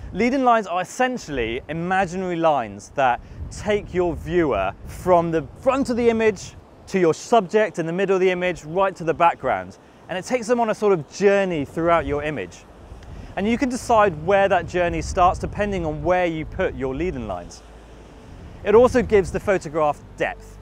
Leading lines are essentially imaginary lines that take your viewer from the front of the image to your subject in the middle of the image, right to the background. And it takes them on a sort of journey throughout your image. And you can decide where that journey starts depending on where you put your leading lines. It also gives the photograph depth.